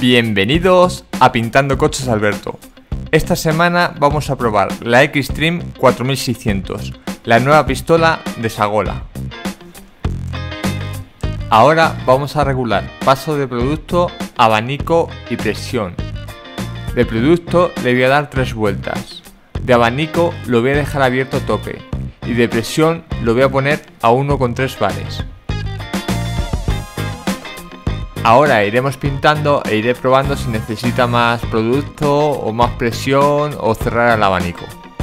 Bienvenidos a Pintando Coches Alberto. Esta semana vamos a probar la Xtreme 4600, la nueva pistola de Sagola. Ahora vamos a regular paso de producto, abanico y presión. De producto le voy a dar 3 vueltas, de abanico lo voy a dejar abierto a tope y de presión lo voy a poner a 1,3 bares. Ahora iremos pintando e iré probando si necesita más producto o más presión o cerrar el abanico.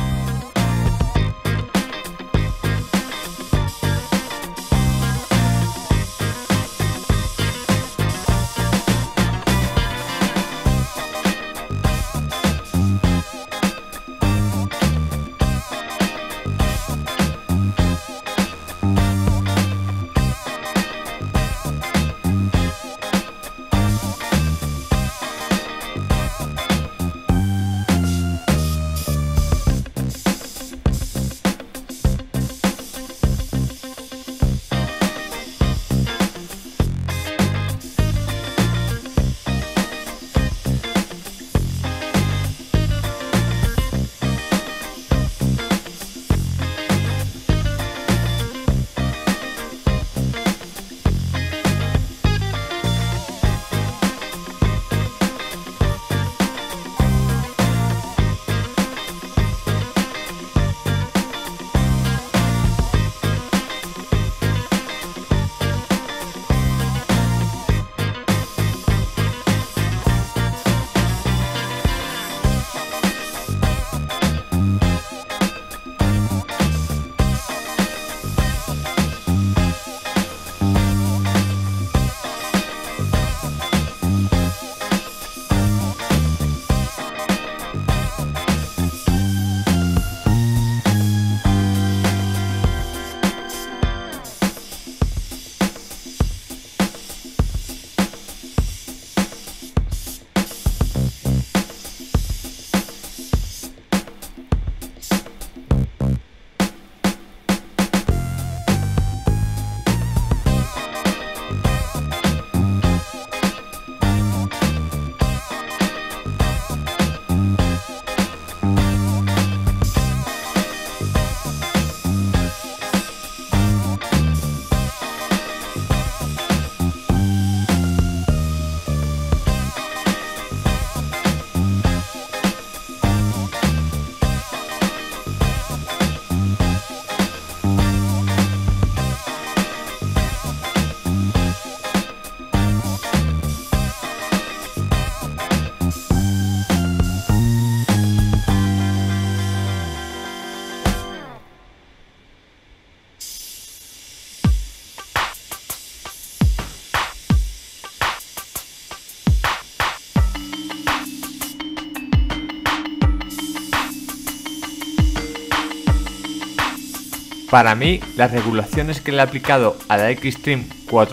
Para mí, las regulaciones que le he aplicado a la Xtreme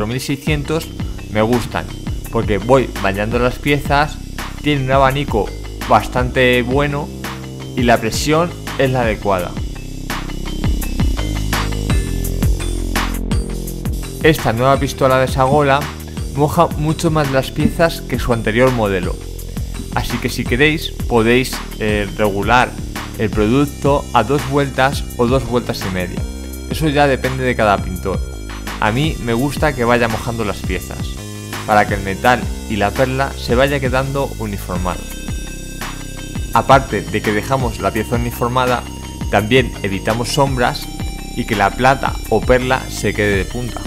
4600 me gustan, porque voy bañando las piezas, tiene un abanico bastante bueno y la presión es la adecuada. Esta nueva pistola de Sagola moja mucho más las piezas que su anterior modelo, así que si queréis podéis regular el producto a 2 vueltas o 2 vueltas y media. Eso ya depende de cada pintor. A mí me gusta que vaya mojando las piezas, para que el metal y la perla se vaya quedando uniformados. Aparte de que dejamos la pieza uniformada, también evitamos sombras y que la plata o perla se quede de punta.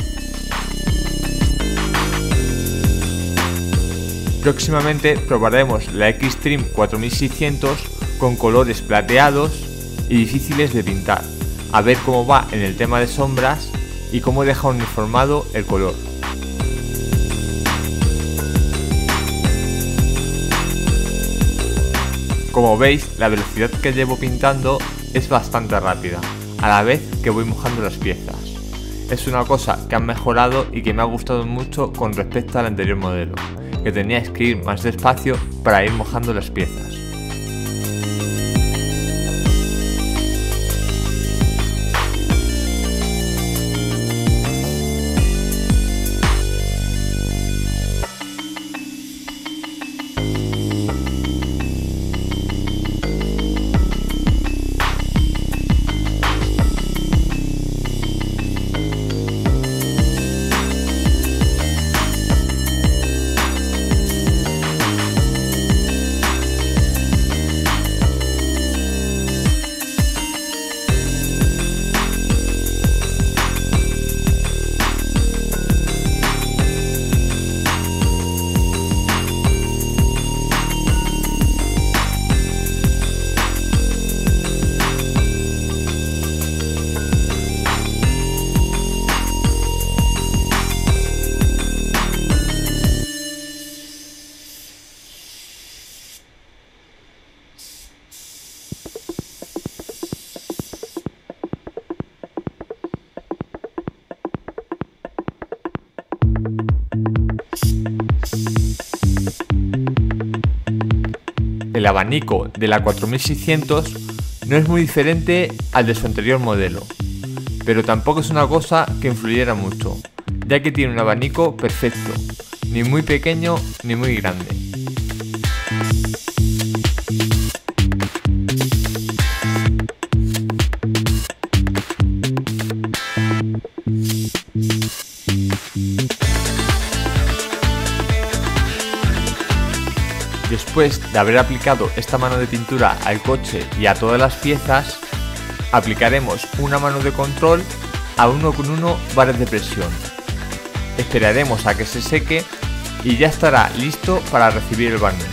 Próximamente probaremos la Xtreme 4600 con colores plateados y difíciles de pintar, a ver cómo va en el tema de sombras y cómo deja uniformado el color. Como veis, la velocidad que llevo pintando es bastante rápida, a la vez que voy mojando las piezas. Es una cosa que han mejorado y que me ha gustado mucho con respecto al anterior modelo, que teníais que ir más despacio para ir mojando las piezas. el abanico de la 4600 no es muy diferente al de su anterior modelo, pero tampoco es una cosa que influyera mucho, ya que tiene un abanico perfecto, ni muy pequeño ni muy grande. Después de haber aplicado esta mano de pintura al coche y a todas las piezas, aplicaremos una mano de control a 1,1 bares de presión. Esperaremos a que se seque y ya estará listo para recibir el barniz.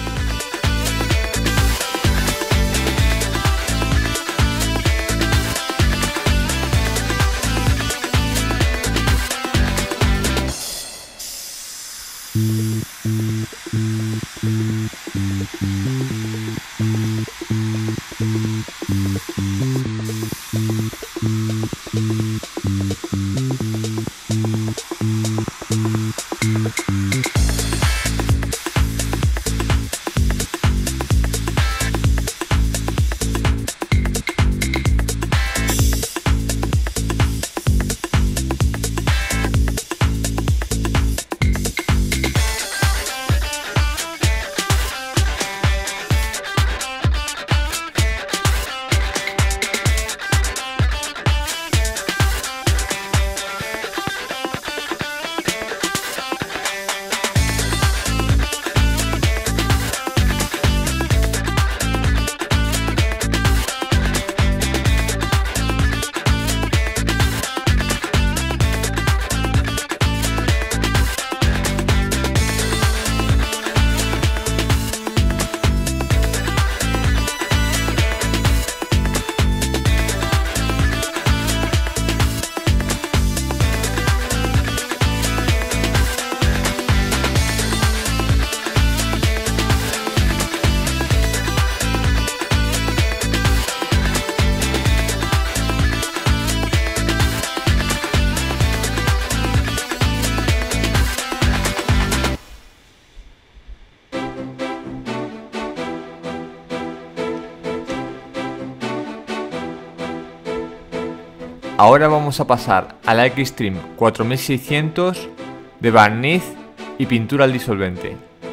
Ahora vamos a pasar a la Xtreme 4600 de barniz y pintura al disolvente.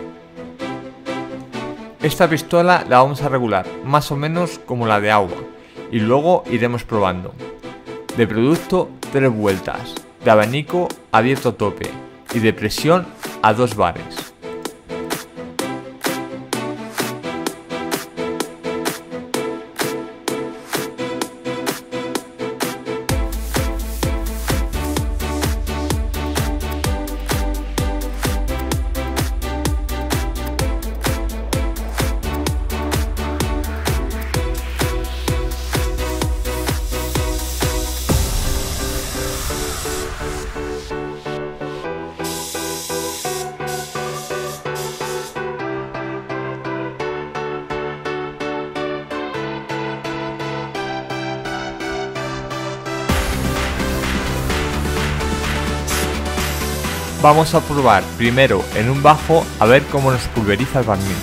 Esta pistola la vamos a regular más o menos como la de agua y luego iremos probando. De producto 3 vueltas, de abanico abierto a tope y de presión a 2 bares. Vamos a probar primero en un bajo a ver cómo nos pulveriza el barniz.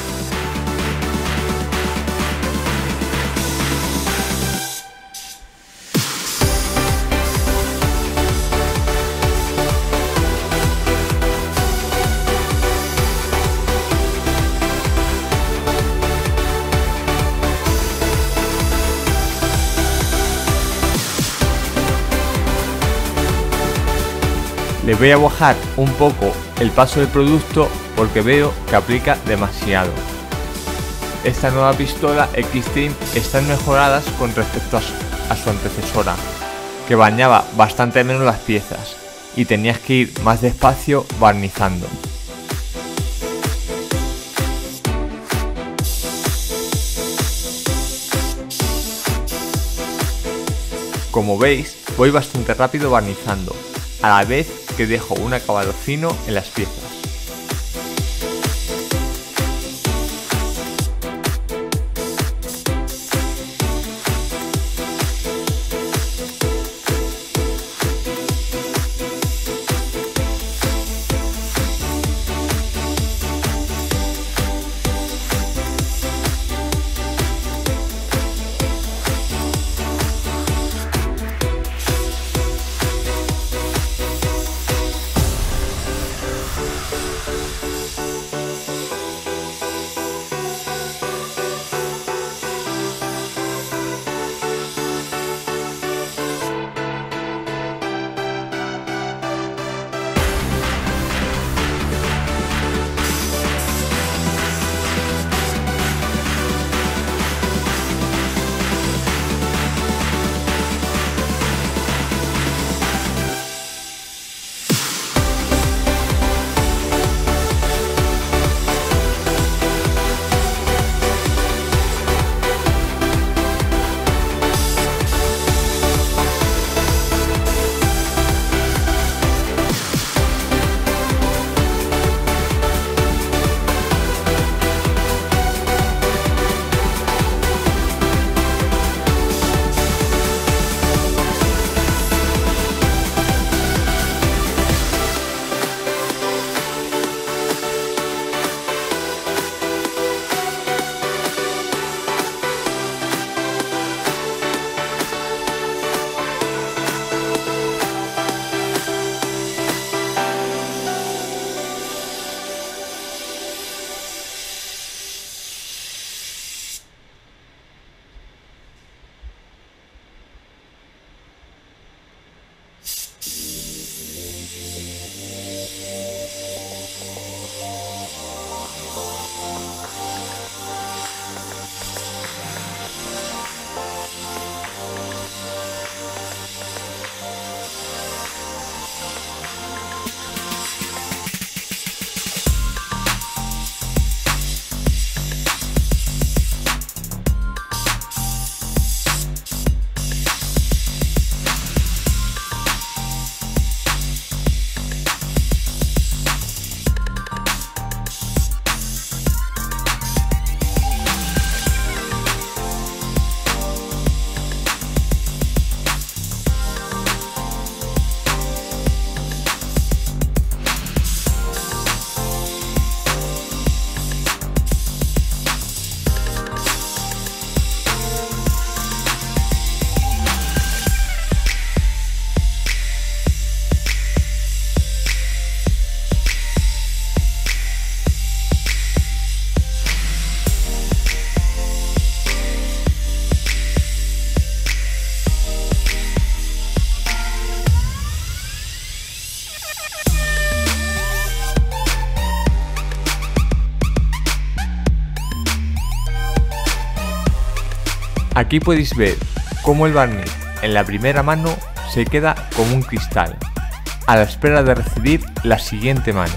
Le voy a bajar un poco el paso del producto porque veo que aplica demasiado. Esta nueva pistola Xtreme están mejoradas con respecto a su antecesora, que bañaba bastante menos las piezas y tenías que ir más despacio barnizando. Como veis, voy bastante rápido barnizando, a la vez que dejo un acabado fino en las piezas. Aquí podéis ver cómo el barniz en la primera mano se queda como un cristal, a la espera de recibir la siguiente mano.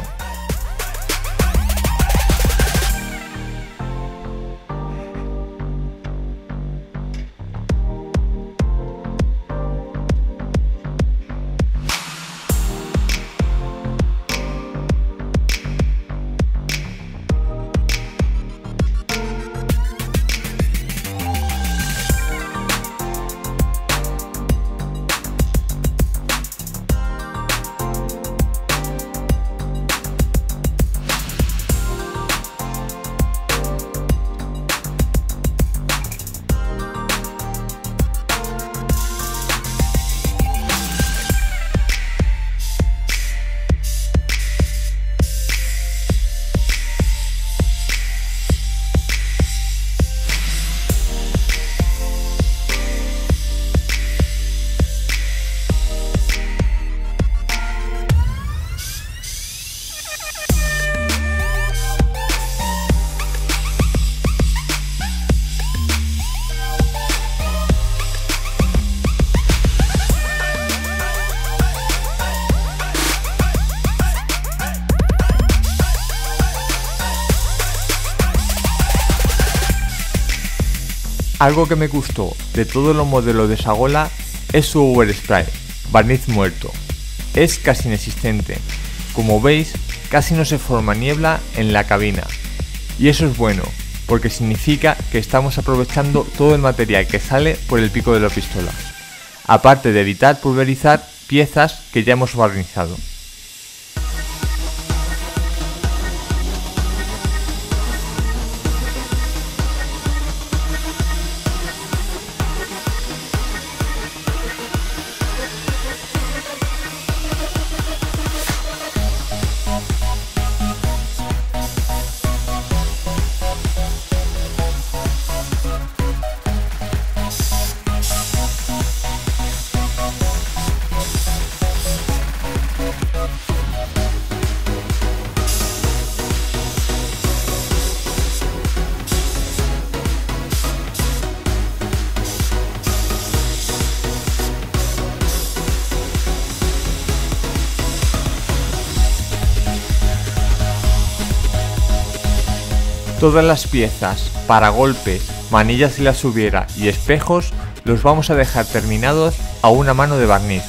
Algo que me gustó de todos los modelos de Sagola es su overspray, barniz muerto. Es casi inexistente. Como veis, casi no se forma niebla en la cabina. Y eso es bueno, porque significa que estamos aprovechando todo el material que sale por el pico de la pistola, aparte de evitar pulverizar piezas que ya hemos barnizado. Todas las piezas, paragolpes, manillas si las hubiera y espejos los vamos a dejar terminados a una mano de barniz.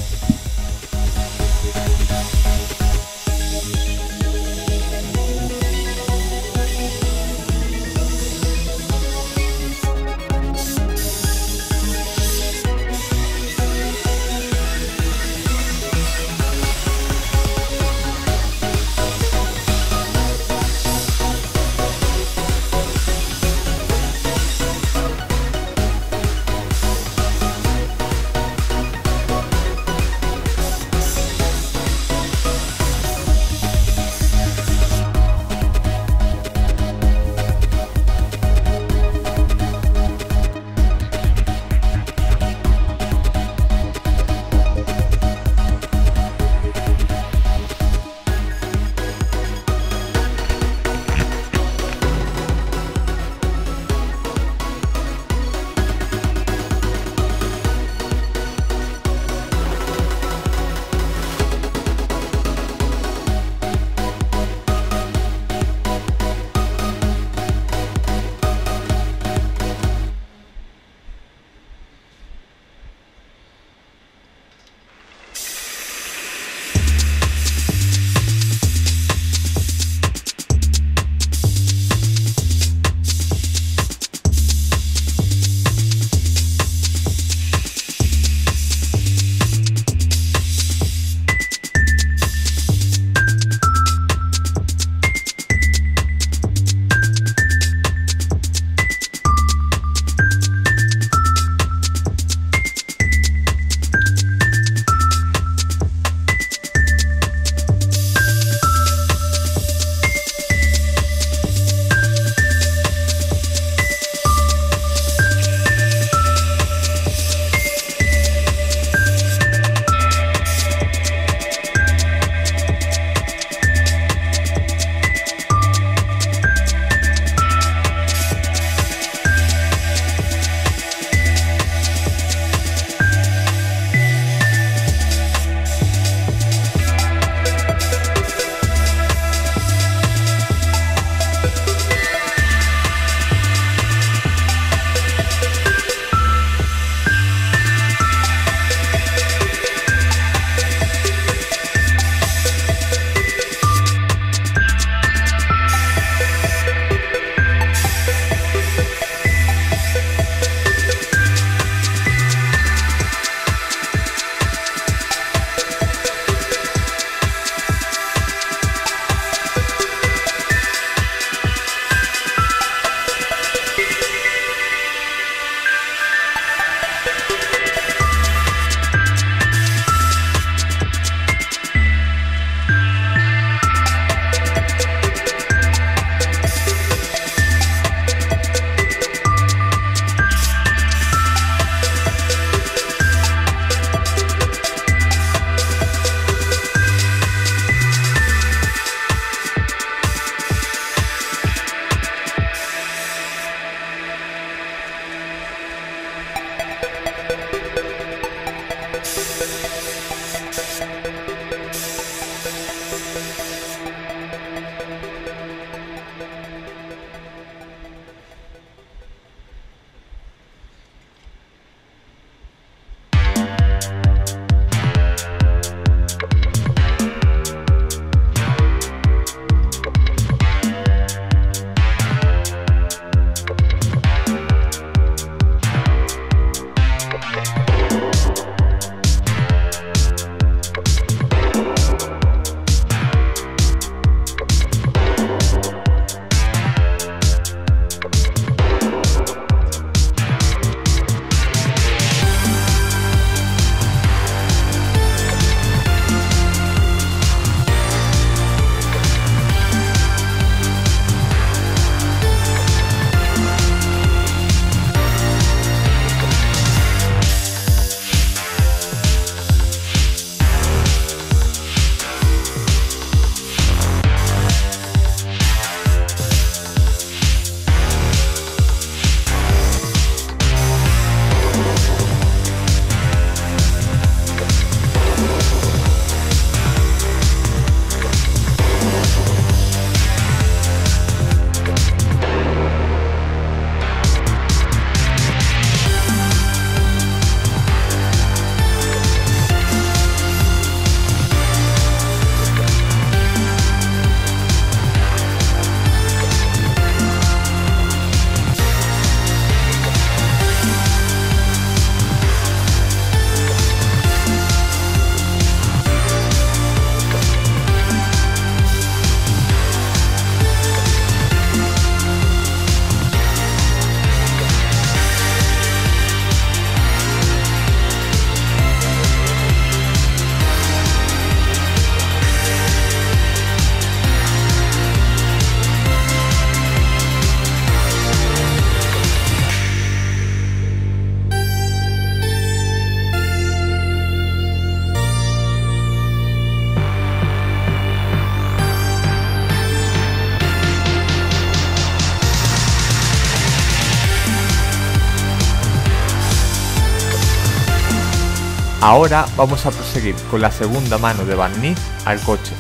Ahora vamos a proseguir con la segunda mano de barniz al coche.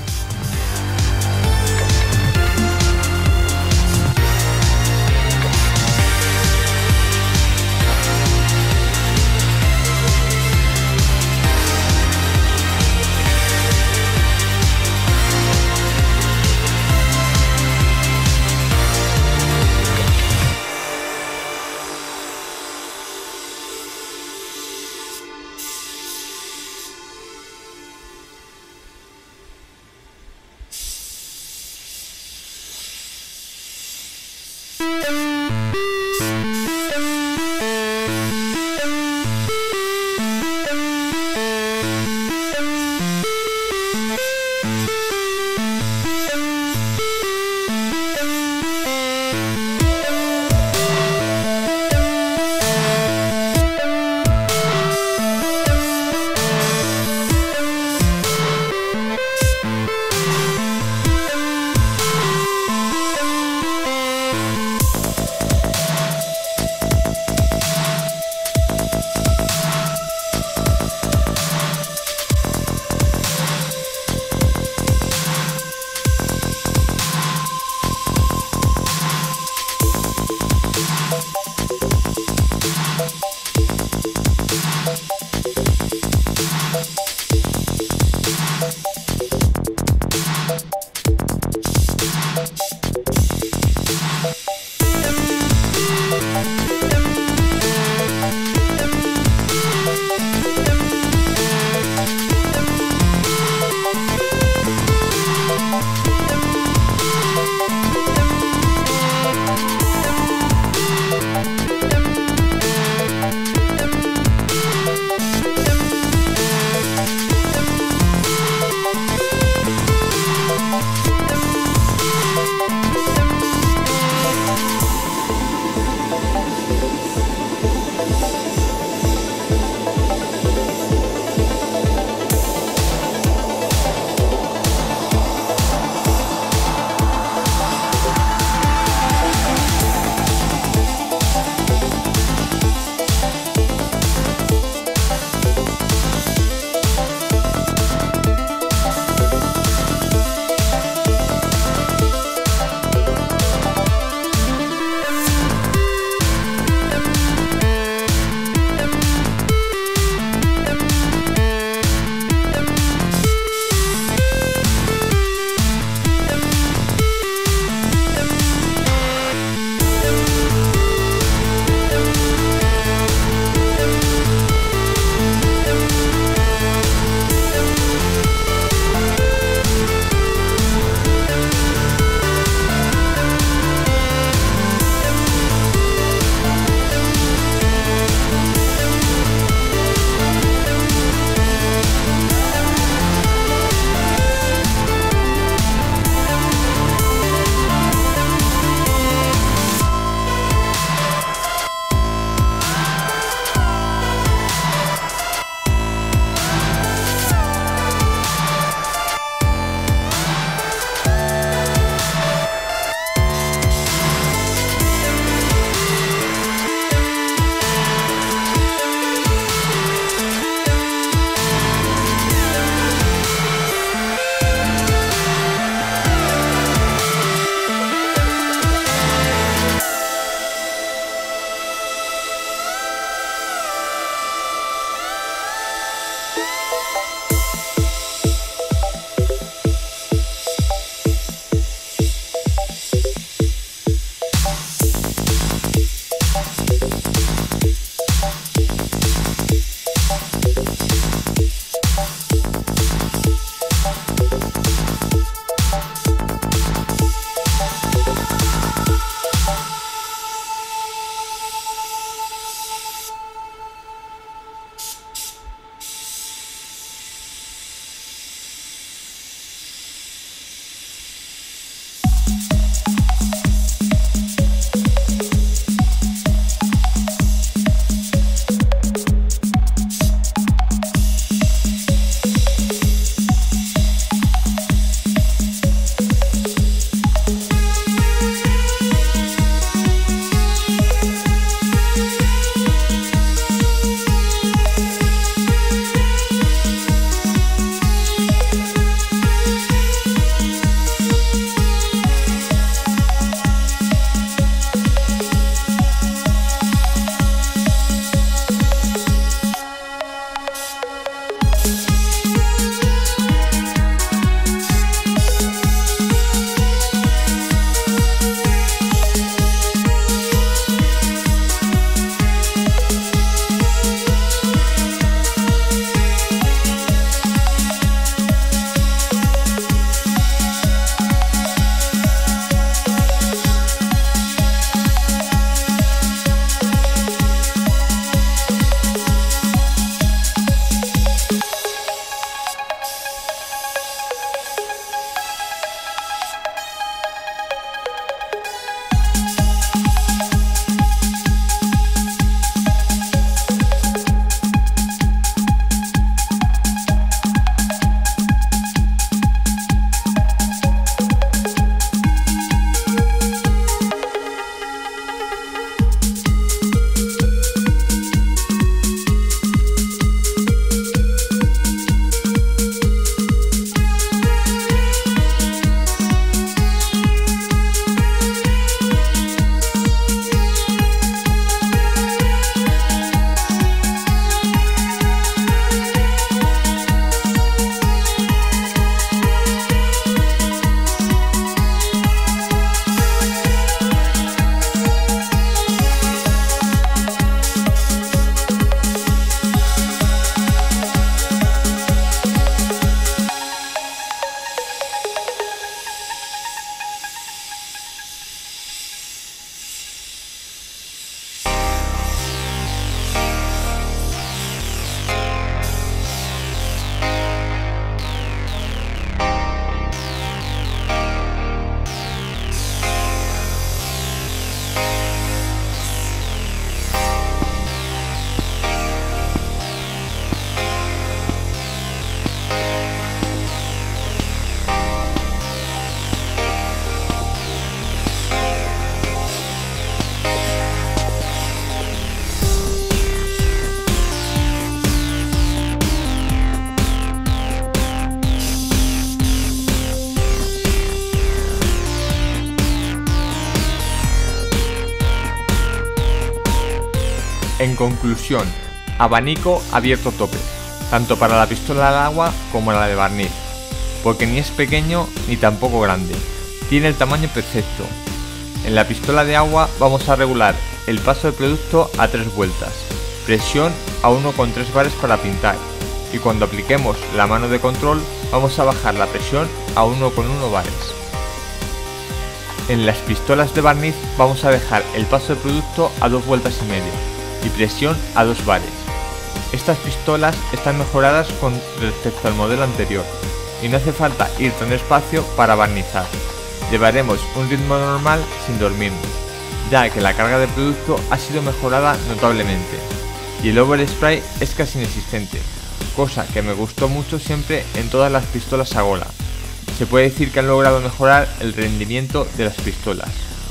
En conclusión, abanico abierto tope, tanto para la pistola al agua como la de barniz, porque ni es pequeño ni tampoco grande, tiene el tamaño perfecto. En la pistola de agua vamos a regular el paso del producto a 3 vueltas, presión a 1,3 bares para pintar, y cuando apliquemos la mano de control vamos a bajar la presión a 1,1 bares. En las pistolas de barniz vamos a dejar el paso del producto a 2 vueltas y media y presión a 2 bares. Estas pistolas están mejoradas con respecto al modelo anterior y no hace falta ir tan despacio para barnizar. Llevaremos un ritmo normal sin dormirnos, ya que la carga de producto ha sido mejorada notablemente y el overspray es casi inexistente, cosa que me gustó mucho siempre en todas las pistolas a gola. Se puede decir que han logrado mejorar el rendimiento de las pistolas.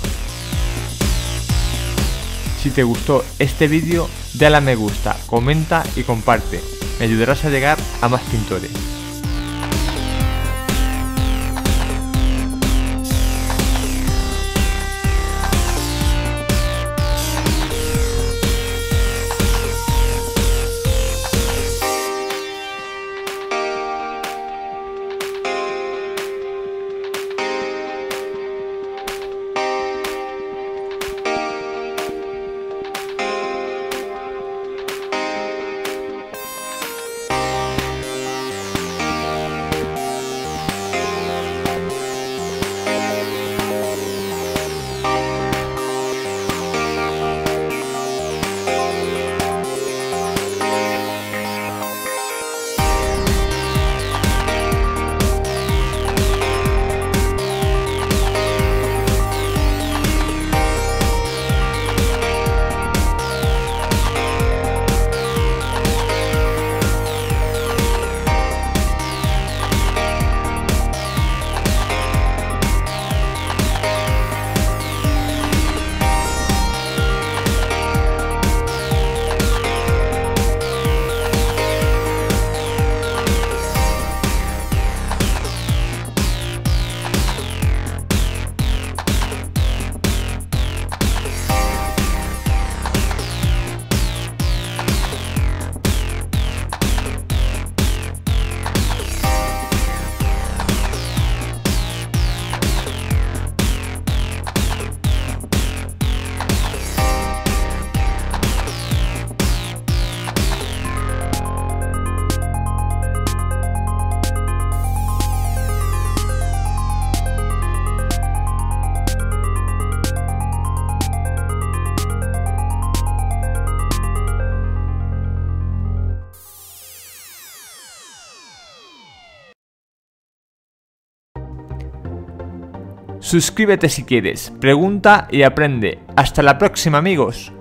Si te gustó este vídeo, dale a me gusta, comenta y comparte, me ayudarás a llegar a más pintores. Suscríbete si quieres, pregunta y aprende. Hasta la próxima, amigos.